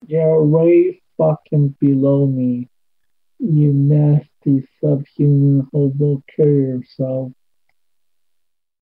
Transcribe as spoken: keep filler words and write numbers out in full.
You're way fucking below me, you nasty subhuman hobo. Kill yourself.